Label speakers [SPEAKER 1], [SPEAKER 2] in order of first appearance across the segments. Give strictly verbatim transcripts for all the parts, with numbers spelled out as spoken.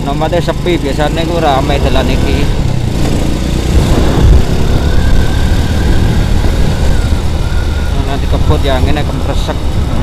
[SPEAKER 1] nomade sepi biasanya ku rame dalan iki. Nanti kebut yang ini kemresek.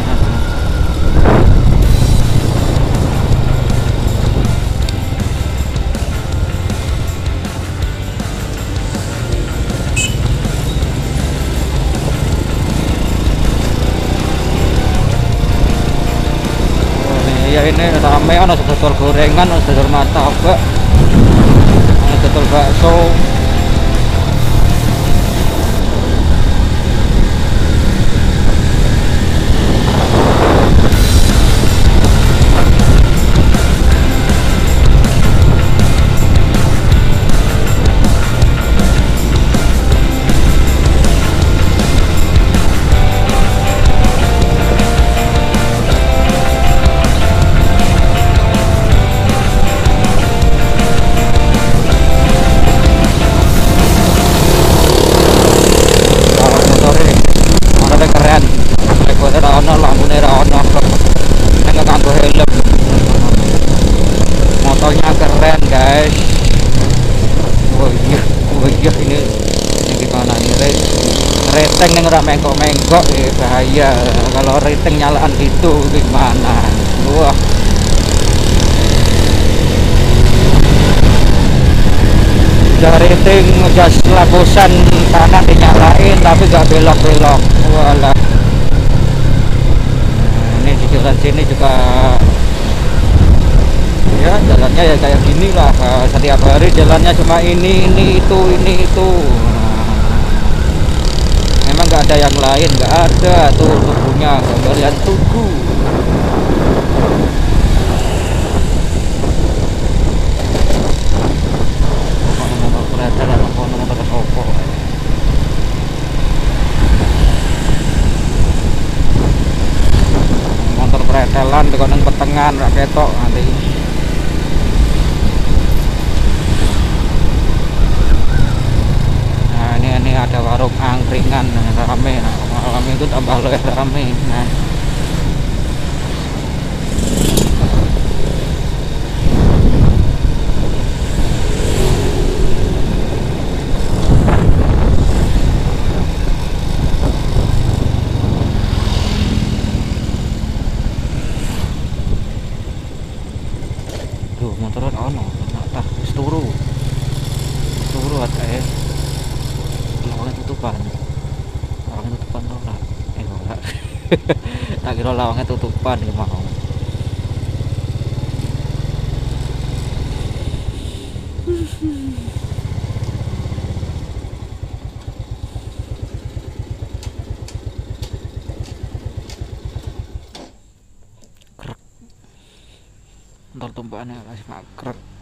[SPEAKER 1] Ya ini rame, ada dodol gorengan, ada dodol martabak, ada dodol bakso. Motornya keren guys. Oh iya, oh iya ini ini gimana nih rating yang udah menggok-menggok ya, bahaya kalau rating nyalaan gitu gimana. Wah, udah rating udah lapisan kanan dinyalain tapi gak belok-belok. Walah, nah, ini di jalan sini juga ya jalannya ya kayak gini lah, setiap hari jalannya cuma ini ini itu ini itu. Nah, memang nggak ada yang lain, nggak ada tuh tubuhnya kalian tunggu. Motor pretelan dengan petengan raketok nanti. Ini ada warung angkringan rame, nah, malam itu tambah lebih rame. Nah, tuh motoran ono, tak turu, turu ada ya. Lawangnya tutupan, lawangnya tutupan ora, eh ora. Tak kira lawangnya tutupan ya mau. Krek, ntar tumpahannya kasih makrek.